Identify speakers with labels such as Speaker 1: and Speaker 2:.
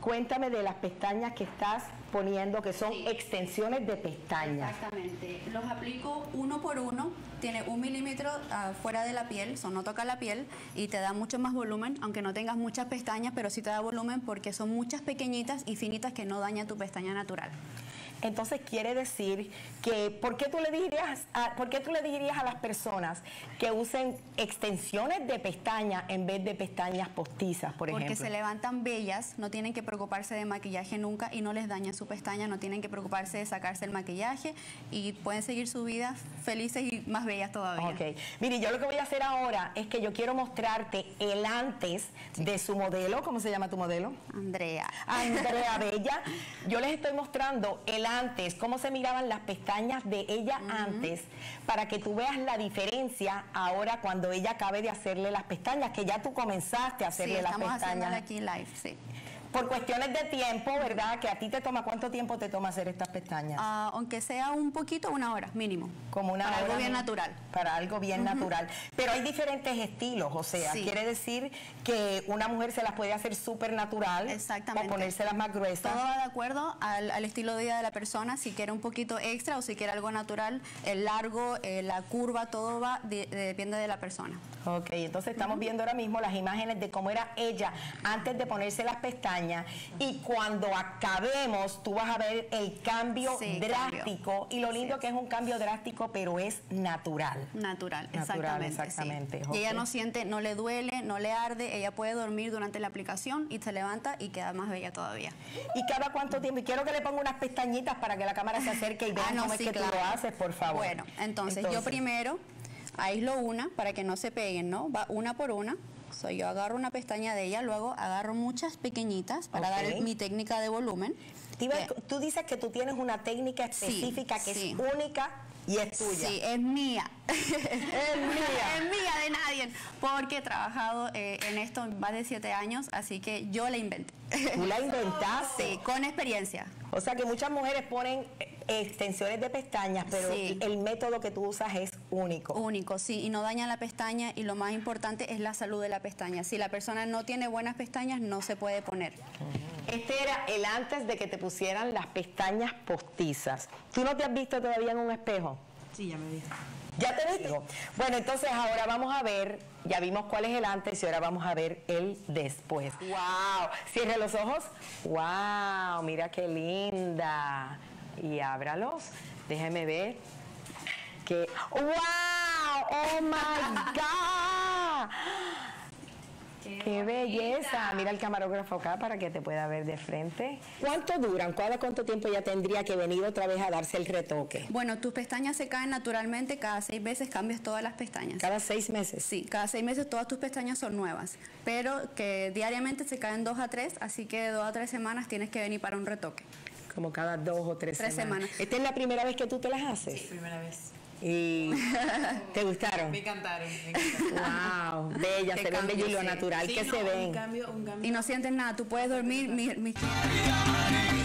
Speaker 1: cuéntame de las pestañas que estás poniendo, que son extensiones de pestañas.
Speaker 2: Exactamente, los aplico uno por uno, tiene 1 milímetro fuera de la piel, no toca la piel y te da mucho más volumen, aunque no tengas muchas pestañas, pero sí te da volumen porque son muchas pequeñitas y finitas que no daña tu pestaña natural.
Speaker 1: Entonces quiere decir que, ¿por qué tú le dirías a las personas que usen extensiones de pestañas en vez de pestañas postizas, por ejemplo?
Speaker 2: Porque se levantan bellas, no tienen que preocuparse de maquillaje nunca y no les daña su pestaña, no tienen que preocuparse de sacarse el maquillaje y pueden seguir su vida felices y más bellas todavía.
Speaker 1: Ok, mire, yo lo que voy a hacer ahora es que yo quiero mostrarte el antes de su modelo. ¿Cómo se llama tu modelo?
Speaker 2: Andrea.
Speaker 1: Andrea Bella. Yo les estoy mostrando el antes, cómo se miraban las pestañas de ella antes, para que tú veas la diferencia ahora cuando ella acabe de hacerle las pestañas, que ya tú comenzaste a hacerle las pestañas.
Speaker 2: Sí, estamos haciéndole aquí live, sí.
Speaker 1: Por cuestiones de tiempo, ¿verdad? Que a ti te toma, ¿cuánto tiempo te toma hacer estas pestañas?
Speaker 2: Aunque sea un poquito, 1 hora, mínimo.
Speaker 1: Como una hora.
Speaker 2: Para algo bien natural.
Speaker 1: Para algo bien natural. Pero hay diferentes estilos, o sea, quiere decir que una mujer se las puede hacer súper natural.
Speaker 2: Exactamente.
Speaker 1: O ponérselas más gruesas.
Speaker 2: Todo va de acuerdo al estilo de vida de la persona, si quiere un poquito extra o si quiere algo natural, el largo, la curva, todo va, depende de la persona.
Speaker 1: Ok, entonces estamos viendo ahora mismo las imágenes de cómo era ella antes de ponerse las pestañas, y cuando acabemos tú vas a ver el cambio drástico, y lo lindo que es un cambio drástico, pero es natural.
Speaker 2: Natural, exactamente.
Speaker 1: Sí.
Speaker 2: Y ella no siente, no le duele, no le arde, ella puede dormir durante la aplicación y se levanta y queda más bella todavía.
Speaker 1: ¿Y cada cuánto tiempo? Y quiero que le ponga unas pestañitas para que la cámara se acerque y vean cómo es que tú lo haces, por favor.
Speaker 2: Bueno, entonces yo primero aíslo una para que no se peguen, ¿no? Va una por una. Yo agarro una pestaña de ella, luego agarro muchas pequeñías para dar mi técnica de volumen.
Speaker 1: Tú dices que tú tienes una técnica específica que es única y es tuya.
Speaker 2: Sí, es mía. Es mía. Es mía, de nadie. Porque he trabajado en esto más de 7 años, así que yo la inventé.
Speaker 1: ¿Tú la inventaste?
Speaker 2: Sí, con experiencia.
Speaker 1: O sea que muchas mujeres ponen extensiones de pestañas, pero el método que tú usas es único.
Speaker 2: Único, sí, y no daña la pestaña, y lo más importante es la salud de la pestaña. Si la persona no tiene buenas pestañas, no se puede poner.
Speaker 1: Este era el antes de que te pusieran las pestañas postizas. ¿Tú no te has visto todavía en un espejo?
Speaker 3: Sí, ya me vi.
Speaker 1: ¿Ya te viste? Bueno, entonces ahora vamos a ver, ya vimos cuál es el antes y ahora vamos a ver el después. ¡Wow! Cierre los ojos. ¡Wow! Mira qué linda. Y ábralos. Déjeme ver. Que ¡wow! ¡Oh, my God! ¡Qué belleza! Mira el camarógrafo acá para que te pueda ver de frente. ¿Cuánto duran? ¿Cada cuánto tiempo ya tendría que venir otra vez a darse el retoque?
Speaker 2: Bueno, tus pestañas se caen naturalmente, cada 6 meses cambias todas las pestañas.
Speaker 1: ¿Cada 6 meses?
Speaker 2: Sí, cada 6 meses todas tus pestañas son nuevas, pero que diariamente se caen 2 a 3, así que de 2 a 3 semanas tienes que venir para un retoque.
Speaker 1: Como cada 2 o 3 semanas. ¿Esta es la primera vez que tú te las haces?
Speaker 3: Sí, primera vez.
Speaker 1: ¿Y te gustaron?
Speaker 3: Me encantaron, me encantaron.
Speaker 1: Wow, bellas, se ven bellas y lo natural que se ven.
Speaker 3: Un cambio.
Speaker 2: Y no sientes nada, tú puedes dormir.